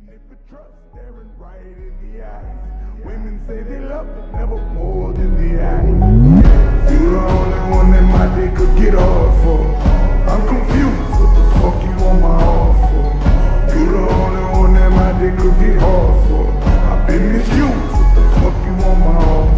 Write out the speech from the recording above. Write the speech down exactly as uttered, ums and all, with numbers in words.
it for trust, staring right in the eyes. Women say they love it, never more than the eyes. You the only one that my dick could get hard for. I'm confused, what the fuck you on my heart for? You the only one that my dick could get hard for. I've been misused, what the fuck you on my heart for?